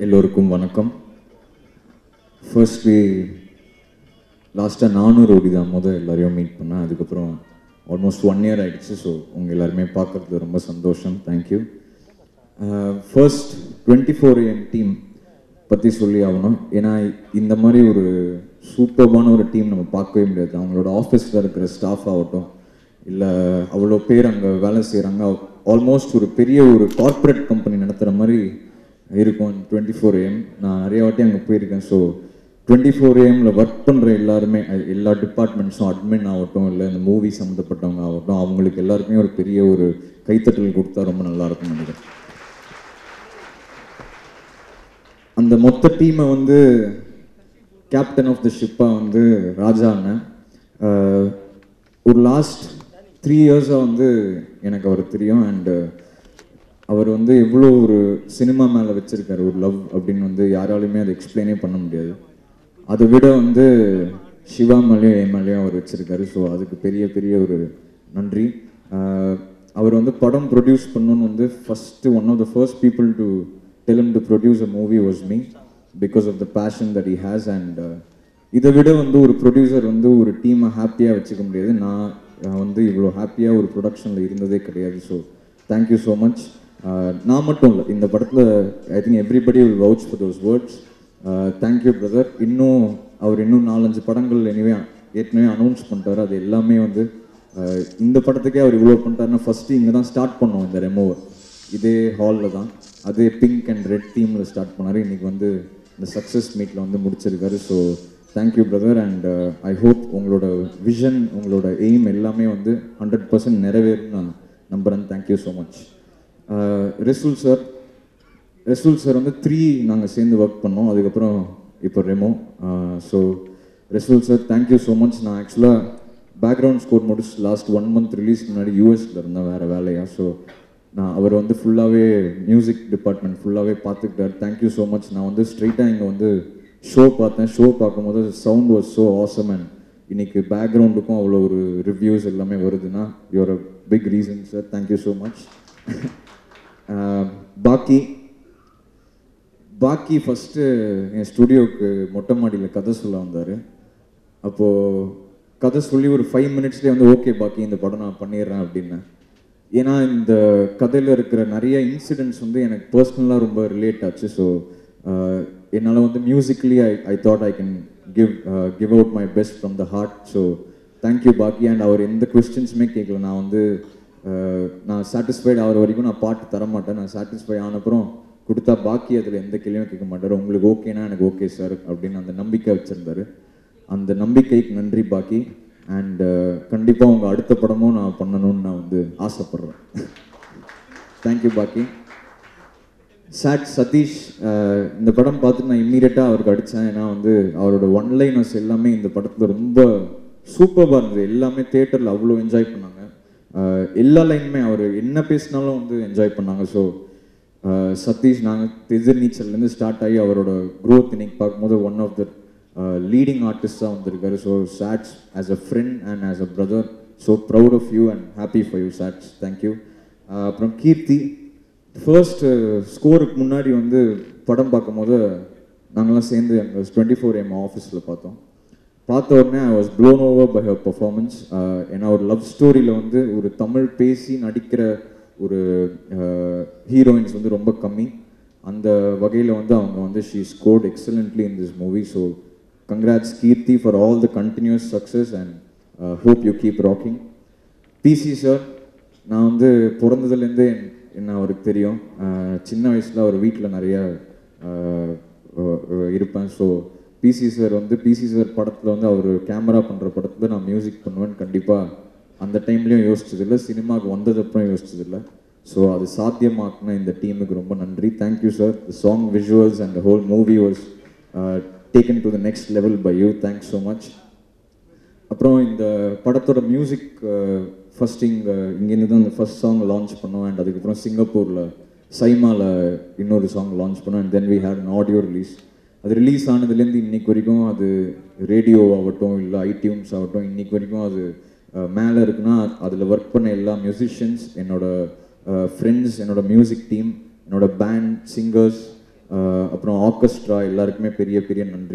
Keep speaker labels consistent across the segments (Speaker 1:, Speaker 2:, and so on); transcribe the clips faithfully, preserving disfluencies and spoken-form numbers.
Speaker 1: எல்லோருக்கும் வணக்கம். ஃபர்ஸ்ட்லி லாஸ்ட்டாக நானூறு ஓடி தான் முதல் எல்லாரையும் மீட் பண்ணேன். அதுக்கப்புறம் ஆல்மோஸ்ட் ஒன் இயர் ஆகிடுச்சு. ஸோ உங்கள் எல்லாருமே பார்க்குறது ரொம்ப சந்தோஷம். Thank you. First twenty four AM team பற்றி சொல்லி ஆகணும். ஏன்னா இந்த மாதிரி ஒரு சூப்பர்பான ஒரு டீம் நம்ம பார்க்கவே முடியாது. அவங்களோட ஆஃபீஸில் இருக்கிற ஸ்டாஃப் ஆகட்டும், இல்லை அவ்வளோ பேர் அங்கே வேலை செய்கிறாங்க. ஆல்மோஸ்ட் ஒரு பெரிய ஒரு கார்ப்பரேட் கம்பெனி நடத்துகிற மாதிரி இருக்கும் டுவெண்ட்டி ஃபோர் ஏஎம். நான் நிறைய வாட்டி அங்கே போயிருக்கேன். ஸோ டுவெண்ட்டி ஃபோர் ஏஎம்மில் ஒர்க் பண்ணுற எல்லாருமே, எல்லா டிபார்ட்மெண்ட்ஸும், அட்மின் ஆகட்டும், இல்லை இந்த மூவி சம்மந்தப்பட்டவங்க ஆகட்டும், அவங்களுக்கு எல்லாருக்குமே ஒரு பெரிய ஒரு கைத்தட்டல் கொடுத்தா ரொம்ப நல்லாயிருக்கும்னு நினைக்கிறேன். அந்த மொத்த டீமை வந்து கேப்டன் ஆஃப் த ஷிப்பாக வந்து ராஜா அண்ணன். ஒரு லாஸ்ட் த்ரீ இயர்ஸாக வந்து எனக்கு அவர் தெரியும். அண்டு அவர் வந்து எவ்வளோ ஒரு சினிமா மேலே வச்சுருக்காரு ஒரு லவ் அப்படின்னு வந்து யாராலையுமே அதை எக்ஸ்பிளைனே பண்ண முடியாது. அதை விட வந்து சிவா மேலேயும் என் மேலேயும் அவர் வச்சுருக்காரு. ஸோ அதுக்கு பெரிய பெரிய ஒரு நன்றி. அவர் வந்து படம் ப்ரொடியூஸ் பண்ணணுன்னு வந்து first one of the first people to tell him to produce a movie was me, because of the passion that he has. And இதை விட வந்து ஒரு ப்ரொடியூசர் வந்து ஒரு டீமை ஹாப்பியாக வச்சுக்க முடியாது. நான் வந்து இவ்வளோ ஹாப்பியாக ஒரு ப்ரொடக்ஷனில் இருந்ததே கிடையாது. So thank you so much. நான் மட்டும் இல்லை, இந்த படத்தில் I think everybody will vouch for those words. Thank you brother. இன்னும் அவர் இன்னும் நாலஞ்சு படங்கள் எனிவே ஏற்கனவே அனௌன்ஸ் பண்ணிட்டார். அது எல்லாமே வந்து இந்த படத்துக்கே அவர் இவ்வளோ பண்ணிட்டாருன்னா ஃபஸ்ட்டு இங்கே தான் ஸ்டார்ட் பண்ணோம் இந்த ரெமோவை. இதே ஹாலில் தான், அதே பிங்க் அண்ட் ரெட் தீமில் ஸ்டார்ட் பண்ணார். இன்றைக்கி வந்து இந்த சக்ஸஸ் மீட்டில் வந்து முடிச்சிருக்காரு. So thank you brother. And I hope உங்களோட விஷன், உங்களோட எய்ம் எல்லாமே வந்து ஹண்ட்ரட் பர்சன்ட் நிறைவேறும்னு நான் நம்புகிறேன். Thank you so much. Resul sir Resul sir வந்து த்ரீ நாங்கள் சேர்ந்து ஒர்க் பண்ணோம். அதுக்கப்புறம் இப்போ Remo. So Resul sir thank you so much. நான் ஆக்சுவலாக பேக்ரவுண்ட் ஸ்கோர் முடிச்சு லாஸ்ட் ஒன் மந்த் ரிலீஸ் முன்னாடி யூஎஸில் இருந்தேன் வேறு வேலையாக. ஸோ நான் அவர் வந்து ஃபுல்லாகவே மியூசிக் டிபார்ட்மெண்ட் ஃபுல்லாகவே பார்த்துக்கிட்டார். Thank you so much. நான் வந்து ஸ்ட்ரெயிட்டாக இங்கே வந்து ஷோ பார்த்தேன். ஷோ பார்க்கும்போது sound was so awesome. And இன்னைக்கு பேக்ரவுண்டுக்கும் அவ்வளோ ஒரு ரிவ்யூஸ் எல்லாமே வருதுன்னா you're a big reason sir. Thank you so much. பாக்கி பாக்கி ஃபஸ்ட்டு என் ஸ்டுடியோவுக்கு மொட்டை மாடியில் கதை சொல்ல வந்தார். அப்போது கதை சொல்லி ஒரு ஃபைவ் மினிட்ஸ்லேயே வந்து ஓகே பாக்கி இந்த படம் நான் பண்ணிடுறேன் அப்படின்னேன். ஏன்னா இந்த கதையில் இருக்கிற நிறைய இன்சிடென்ட்ஸ் வந்து எனக்கு பர்சனலாக ரொம்ப ரிலேட் ஆச்சு. ஸோ என்னால் வந்து musically I I thought I can give give out my best from the heart. So thank you பாக்கி. அண்ட் அவர் எந்த கொஸ்டின்ஸுமே கேட்கல. நான் வந்து நான் சாட்டிஸ்ஃபைட் ஆகிற வரைக்கும் நான் பாட்டு தரமாட்டேன். நான் சாட்டிஸ்ஃபை ஆனப்புறம் கொடுத்தா பாக்கி அதில் எந்த கேள்வியும் கேட்க மாட்டார். உங்களுக்கு ஓகேனா எனக்கு ஓகே சார் அப்படின்னு அந்த நம்பிக்கை வச்சுருந்தார். அந்த நம்பிக்கைக்கு நன்றி பாக்கி. அண்டு கண்டிப்பாக உங்கள் அடுத்த படமும் நான் பண்ணணும்னு நான் வந்து ஆசைப்பட்றேன். தேங்க்யூ பாக்கி. சாட் சதீஷ், இந்த படம் பார்த்து நான் இம்மீடியட்டாக அவருக்கு அடித்தேன். ஏன்னா வந்து அவரோட ஒன்லைனர்ஸ் எல்லாமே இந்த படத்தில் ரொம்ப சூப்பராக இருந்தது. எல்லாமே தியேட்டரில் அவ்வளோ என்ஜாய் பண்ணாங்க. எல்லா லைனுமே அவர் என்ன பேசினாலும் வந்து என்ஜாய் பண்ணாங்க. ஸோ சதீஷ் நாங்கள் எதிர் நீச்சல்லேருந்து ஸ்டார்ட் ஆகி அவரோட க்ரோத் இன்னைக்கு பார்க்கும்போது ஒன் ஆஃப் த லீடிங் ஆர்டிஸ்டாக வந்திருக்காரு. So Sats as a friend and as a brother, so proud of you and happy for you Sats. Thank you. அப்புறம் கீர்த்தி, ஃபர்ஸ்ட் ஸ்கோருக்கு முன்னாடி வந்து படம் பார்க்கும்போது நாங்கள்லாம் சேர்ந்து எங்கள் டுவெண்ட்டி ஃபோர் எம் ஆஃபீஸில் பார்த்தோம். பார்த்த உடனே I was blown over by her performance. ஏன்னா ஒரு லவ் ஸ்டோரியில் வந்து ஒரு தமிழ் பேசி நடிக்கிற ஒரு ஹீரோயின்ஸ் வந்து ரொம்ப கம்மி. அந்த வகையில் வந்து அவங்க வந்து she scored excellently in this movie. So congrats Keerthy for all the continues success and hope you keep rocking. PC sir, நான் வந்து பிறந்ததுலேருந்தே என்ன அவருக்கு தெரியும். சின்ன வயசில் அவர் வீட்டில் நிறையா இருப்பேன். ஸோ பிசி சார் வந்து பிசி சார் படத்தில் வந்து அவர் கேமரா பண்ணுற படத்தில் நான் மியூசிக் பண்ணுவேன்னு கண்டிப்பாக அந்த டைம்லேயும் யோசிச்சதில்லை, சினிமாவுக்கு வந்ததப்புறம் யோசிச்சதில்லை. ஸோ அது சாத்தியமாக்குன இந்த டீமுக்கு ரொம்ப நன்றி. Thank you sir. The song visuals and the whole movie was taken to the next level by you. Thanks so much. அப்புறம் இந்த படத்தோட மியூசிக் ஃபஸ்ட் இங்கே இங்கேருந்து தான் இந்த ஃபஸ்ட் சாங் லான்ச் பண்ணோம். அண்ட் அதுக்கப்புறம் சிங்கப்பூரில் சைமாவில் இன்னொரு சாங் லான்ச் பண்ணோம். And then we had an audio release. அது ரிலீஸ் ஆனதுலேருந்து இன்றைக்கு வரைக்கும் அது ரேடியோ ஆகட்டும், இல்லை ஐடியூன்ஸ் ஆகட்டும், இன்றைக்கி வரைக்கும் அது மேலே இருக்குன்னா அதில் ஒர்க் பண்ண எல்லா மியூசிஷியன்ஸ், என்னோட ஃப்ரெண்ட்ஸ், என்னோட மியூசிக் டீம், என்னோட பேண்ட், சிங்கர்ஸ், அப்புறம் ஆர்கெஸ்ட்ரா எல்லாருக்குமே பெரிய பெரிய நன்றி.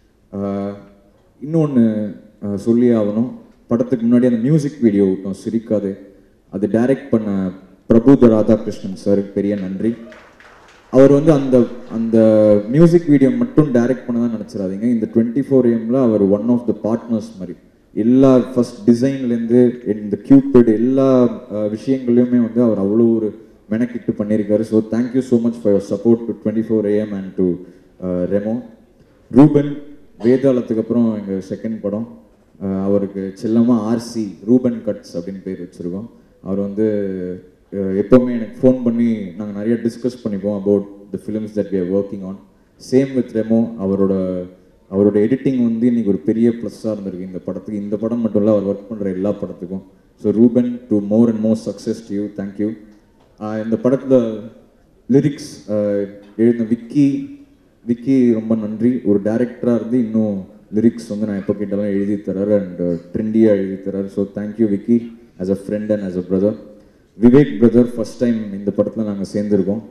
Speaker 1: இன்னொன்று சொல்லி ஆகணும், படத்துக்கு முன்னாடி அந்த மியூசிக் வீடியோ விட்டோம் சிரிக்காதே, அது டைரக்ட் பண்ண பிரபுத ராதாகிருஷ்ணன் சாருக்கு பெரிய நன்றி. அவர் வந்து அந்த அந்த மியூசிக் வீடியோ மட்டும் டைரக்ட் பண்ண தான் நினச்சிடாதீங்க, இந்த டுவெண்ட்டி ஃபோர் ஏஎம்ல அவர் ஒன் ஆஃப் த பார்ட்னர்ஸ் மாதிரி. எல்லா ஃபர்ஸ்ட் டிசைன்லேருந்து இந்த கியூபிட் எல்லா விஷயங்களையுமே வந்து அவர் அவ்வளோ ஒரு மெனக்கிட்டு பண்ணியிருக்காரு. So thank you so much for your support to twenty four AM and to Remo. Ruben வேதாளத்துக்கு அப்புறம் எங்கள் செகண்ட் படம், அவருக்கு செல்லமாக ஆர்சி ரூபன் கட்ஸ் அப்படின்னு பேர் வச்சுருக்கோம். அவர் வந்து எப்போவுமே எனக்கு ஃபோன் பண்ணி நாங்கள் நிறைய டிஸ்கஸ் பண்ணிப்போம் about the films that we are working on. Same with Remo, அவரோட அவரோட எடிட்டிங் வந்து இன்றைக்கி ஒரு பெரிய ப்ளஸ்ஸாக இருந்திருக்கு இந்த படத்துக்கு. இந்த படம் மட்டும் இல்லை, அவர் ஒர்க் பண்ணுற எல்லா படத்துக்கும். So Ruben, to more and more success to you, thank you. இந்த படத்தில் லிரிக்ஸ் எழுதின விக்கி விக்கி ரொம்ப நன்றி. ஒரு டைரக்டராக இருந்து இன்னும் லிரிக்ஸ் வந்து நான் எப்போ கேட்டாலும் எழுதி தராரு அண்ட் ட்ரெண்டியாக எழுதி தராரு. So thank you Vicky, as a friend and as a brother. Vivek brother, first time இந்த படத்தில் நாங்கள் சேர்ந்துருக்கோம்.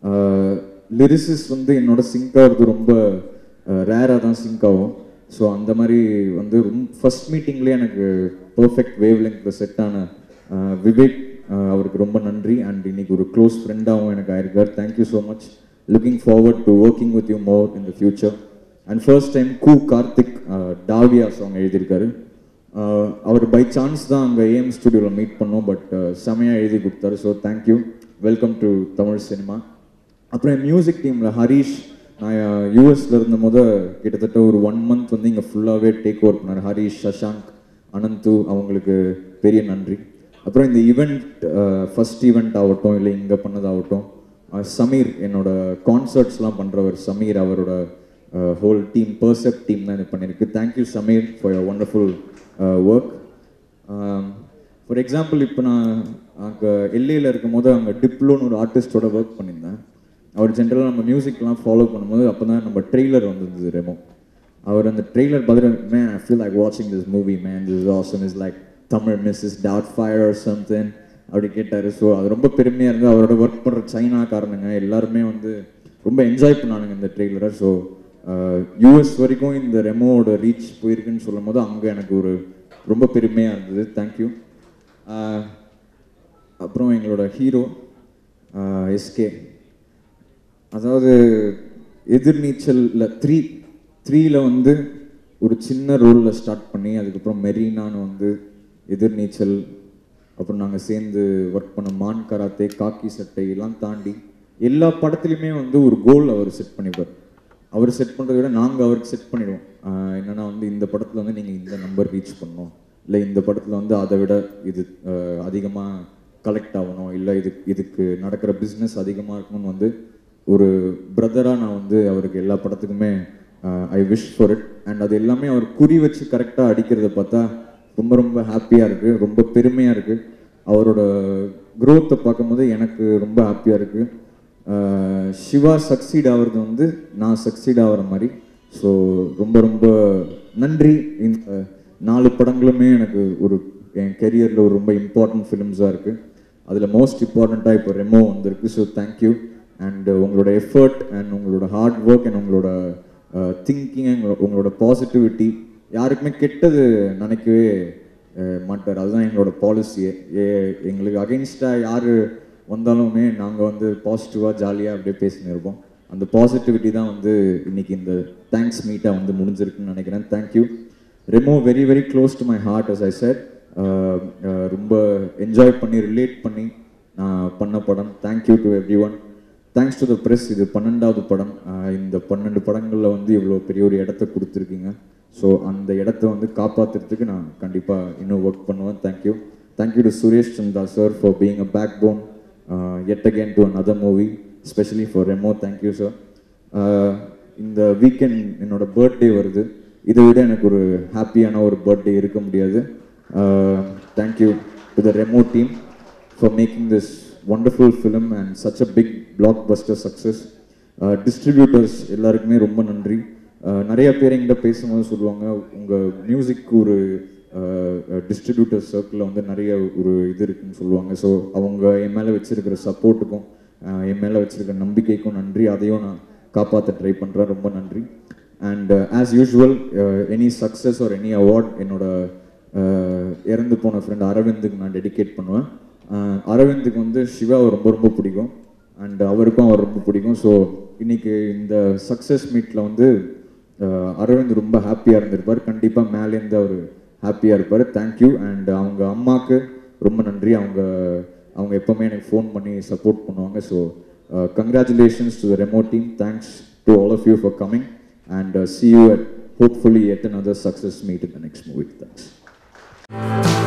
Speaker 1: லிரிசிஸ் வந்து என்னோட சிங்க் ஆகிறது ரொம்ப ரேராக தான் சிங்க் ஆகும். ஸோ அந்த மாதிரி வந்து ரொம்ப ஃபஸ்ட் மீட்டிங்லேயே எனக்கு பர்ஃபெக்ட் வேவ் லெங்க்ல செட் ஆன விவேக், அவருக்கு ரொம்ப நன்றி. அண்ட் இன்னைக்கு ஒரு க்ளோஸ் ஃப்ரெண்டாகவும் எனக்கு ஆயிருக்கார். Thank you so much. Looking forward to working with you more in the future. And first time Ku Karthik டாவியா song எழுதியிருக்காரு. அவர் பை சான்ஸ் தான் அங்கே ஏஎம் ஸ்டுடியோவில் மீட் பண்ணோம், பட் செமையாக எழுதி கொடுத்தாரு. So thank you, welcome to Tamil cinema. அப்புறம் என் மியூசிக் டீமில் ஹரீஷ், நான் யூஎஸில் இருந்த போது கிட்டத்தட்ட ஒரு ஒன் மந்த் வந்து இங்கே ஃபுல்லாகவே டேக் ஓவர் பண்ணார். ஹரீஷ், சஷாங்க், அனந்து, அவங்களுக்கு பெரிய நன்றி. அப்புறம் இந்த ஈவெண்ட், ஃபஸ்ட் ஈவெண்ட் ஆகட்டும் இல்லை இங்கே பண்ணதாகட்டும், சமீர், என்னோட கான்சர்ட்ஸ்லாம் பண்ணுறவர் சமீர், அவரோட ஹோல் டீம், பர்செப்ட் டீம் தான் இது பண்ணியிருக்கு. Thank you Sameer for your wonderful work. For example, இப்போ நான் அங்கே எல்ஏயில் இருக்கும் போது அங்கே டிப்ளோன்னு ஒரு ஆர்டிஸ்டோட ஒர்க் பண்ணியிருந்தேன். அவர் ஜென்ரலாக நம்ம மியூசிக்லாம் ஃபாலோ பண்ணும்போது அப்போ தான் நம்ம ட்ரெய்லர் வந்திருந்தது ரெமோ. அவர் அந்த ட்ரெய்லர் பார்த்துட்டு, மேன் ஐ ஃபீல் லைக் வாட்சிங் this movie man, this is awesome, is like Tamil Mrs Doubtfire or something அப்படி கேட்டார். ஸோ அது ரொம்ப பெருமையாக இருந்து அவரோட ஒர்க் பண்ணுற சைனாக்காரனுங்க எல்லாருமே வந்து ரொம்ப என்ஜாய் பண்ணானுங்க இந்த ட்ரெய்லரை. ஸோ யூஎஸ் வரைக்கும் இந்த ரெமோவோட ரீச் போயிருக்குன்னு சொல்லும் போது அங்கே எனக்கு ஒரு ரொம்ப பெருமையாக இருந்தது. தேங்க்யூ. அப்புறம் எங்களோட ஹீரோ எஸ்கே, அதாவது எதிர்நீச்சலில் த்ரீ த்ரீயில் வந்து ஒரு சின்ன ரோலில் ஸ்டார்ட் பண்ணி அதுக்கப்புறம் மெரினான்னு வந்து எதிர்நீச்சல், அப்புறம் நாங்கள் சேர்ந்து ஒர்க் பண்ண மான் கராத்தே, காக்கி சட்டை எல்லாம் தாண்டி எல்லா படத்துலையுமே வந்து ஒரு கோல் அவர் செட் பண்ணிப்பார். அவர் செட் பண்ணுறத விட நாங்கள் அவருக்கு செட் பண்ணிடுவோம். என்னென்னா வந்து இந்த படத்தில் வந்து நீங்கள் இந்த நம்பர் ரீச் பண்ணணும், இல்லை இந்த படத்தில் வந்து அதை விட இது அதிகமாக கலெக்ட் ஆகணும், இல்லை இது இதுக்கு நடக்கிற பிஸ்னஸ் அதிகமாக இருக்கணும்னு வந்து ஒரு பிரதராக நான் வந்து அவருக்கு எல்லா படத்துக்குமே I wish for it. And அது எல்லாமே அவர் குறி வச்சு கரெக்டாக அடிக்கிறத பார்த்தா ரொம்ப ரொம்ப ஹாப்பியாக இருக்குது, ரொம்ப பெருமையாக இருக்குது. அவரோட க்ரோத்தை பார்க்கும்போது எனக்கு ரொம்ப ஹாப்பியாக இருக்குது. சிவா சக்சீட் ஆகிறது வந்து நான் சக்சீட் ஆகிற மாதிரி. ஸோ ரொம்ப ரொம்ப நன்றி. இந்த நாலு படங்களுமே எனக்கு ஒரு என் கெரியரில் ஒரு ரொம்ப இம்பார்ட்டன்ட் ஃபிலிம்ஸாக இருக்குது. அதில் மோஸ்ட் இம்பார்ட்டண்ட்டாக இப்போ ரெமோ வந்திருக்கு. So thank you. அண்ட் உங்களோட எஃபர்ட் அண்ட் உங்களோட ஹார்ட் ஒர்க் அண்ட் உங்களோட திங்கிங் அண்ட் உங்களோட பாசிட்டிவிட்டி, யாருக்குமே கெட்டது நினைக்கவே மாட்டார். அதுதான் எங்களோட பாலிசியே. ஏ எங்களுக்கு அகெயின்ஸ்டாக யார் வந்தாலுமே நாங்கள் வந்து பாசிட்டிவாக ஜாலியாக அப்படியே பேசின்னு இருப்போம். அந்த பாசிட்டிவிட்டி தான் வந்து இன்னைக்கு இந்த தேங்க்ஸ் மீட்டாக வந்து முடிஞ்சிருக்குன்னு நினைக்கிறேன். Thank you. Remo very very close to my heart as I said. ரொம்ப என்ஜாய் பண்ணி ரிலேட் பண்ணி நான் பண்ண படம். Thank you to everyone. Thanks to the press. இது பன்னெண்டாவது படம். இந்த பன்னெண்டு படங்களில் வந்து இவ்வளோ பெரிய ஒரு இடத்த கொடுத்துருக்கீங்க. ஸோ அந்த இடத்த வந்து காப்பாற்றுறதுக்கு நான் கண்டிப்பாக இன்னும் ஒர்க் பண்ணுவேன். Thank you. Thank you to Suresh Chandra sir for being a backbone yet again to another movie, especially for Remo. Thank you sir. இந்த வீக்கெண்ட் என்னோட பர்த்டே வருது. இதை விட எனக்கு ஒரு ஹாப்பியான ஒரு பர்த்டே இருக்க முடியாது. Thank you to the Remo team for making this wonderful film and such a big blockbuster success. Distributors எல்லாருக்குமே ரொம்ப நன்றி. நிறைய பேர் எங்கிட்ட பேசும்போது சொல்லுவாங்க, உங்கள் மியூசிக் ஒரு டிஸ்ட்ரிபியூட்டர் சர்க்கிளில் வந்து நிறைய ஒரு இது இருக்குன்னு சொல்லுவாங்க. ஸோ அவங்க என் மேலே வச்சுருக்கிற சப்போர்ட்டுக்கும் என் மேலே வச்சுருக்கிற நம்பிக்கைக்கும் நன்றி. அதையும் நான் காப்பாற்ற ட்ரை பண்ணுறேன். ரொம்ப நன்றி. And as usual any success or any award என்னோட இறந்து போன ஃப்ரெண்ட் அரவிந்துக்கு நான் டெடிகேட் பண்ணுவேன். அரவிந்துக்கு வந்து சிவாவை ரொம்ப ரொம்ப பிடிக்கும் அண்ட் அவருக்கும் அவர் ரொம்ப பிடிக்கும். ஸோ இன்னைக்கு இந்த சக்ஸஸ் மீட்டில் வந்து அரவிந்த் ரொம்ப ஹாப்பியாக இருந்திருப்பார். கண்டிப்பாக மேலேருந்து அவர் ஹாப்பியாக இருப்பார். தேங்க்யூ. அண்ட் அவங்க அம்மாவுக்கு ரொம்ப நன்றி. அவங்க அவங்க எப்போவுமே எனக்கு ஃபோன் பண்ணி சப்போர்ட் பண்ணுவாங்க. So congratulations to the Remo team. Thanks to all of you for coming and see you at hopefully yet another success meet in the next movie. Thanks.